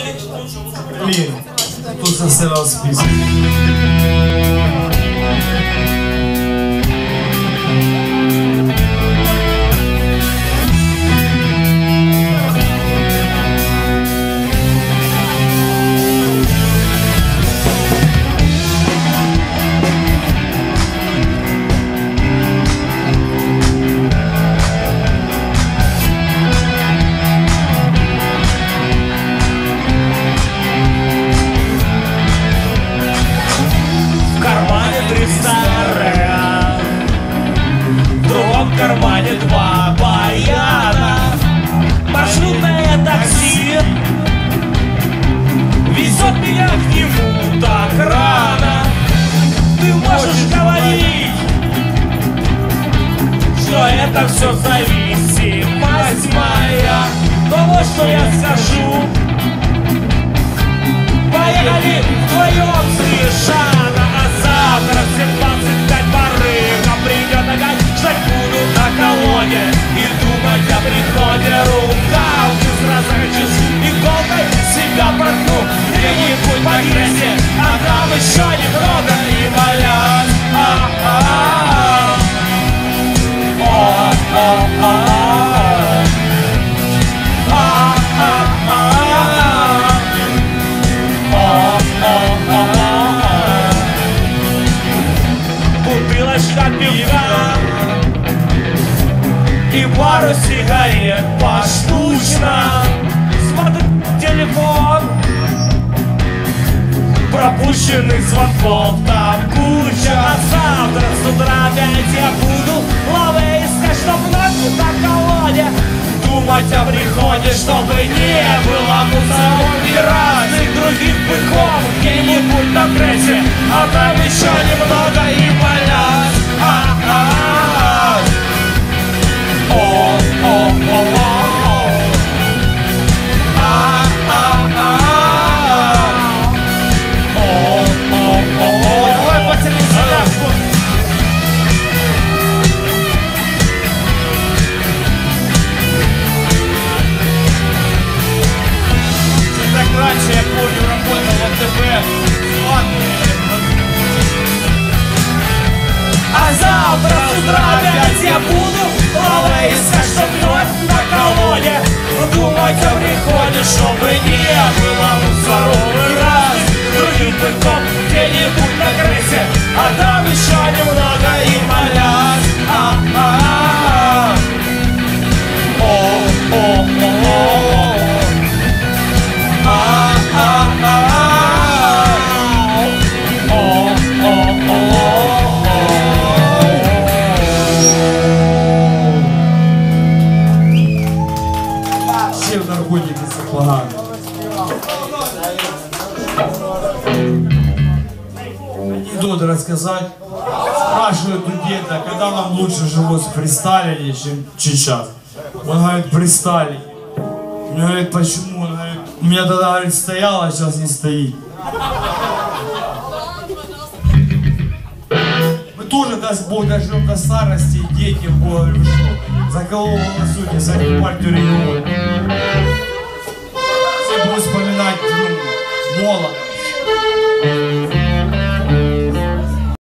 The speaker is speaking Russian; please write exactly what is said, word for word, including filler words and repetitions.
Блин, тут составил список. В кармане два баяна, маршрутное такси везет меня к нему так рано. Ты можешь говорить, что это все зависимость моя, но вот что я скажу: поехали вдвоем совершенно, а завтра в семь двадцать пять барыга придет опять. Ждать буду на колонне и думать о приходе. Рука без разрыв иголкой себя проткну где-нибудь по грязи, а там еще немного и валят. А-а-а. О-о-о. Бутылочка пива и пару сигарет поштучно. Смотрю телефон, пропущенных звонков там куча. А завтра с утра опять я буду лавы искать, чтоб вновь на колоде думать о приходе, чтобы не было мусоров и разных других быков где-нибудь на прессе, а там еще немного и валять. А-а-а. О-о-о-о. А-а-а. О-о-о-о. Давай по телевизору. Так раньше, я помню, работал в МТВ. А завтра с утра опять я буду лавы искать, чтоб вновь на колоде думать о приходе, чтобы не было мусоров и раз других быков где-нибудь на крысе, а там еще немного и малят. А-а-а. О-о-о-о. А-а-а. Анекдот рассказать. Спрашивают у деда, когда нам лучше жилось при Сталине, чем сейчас. Он говорит, при Сталине. Он говорит, почему? Он говорит, у меня тогда, говорит, стояло, а сейчас не стоит. Мы тоже, даст Бог, доживем до старости, и дети, Бог, говорю, что? За кого голосуйте, за партию региона. Все будут вспоминать, ну, молодость.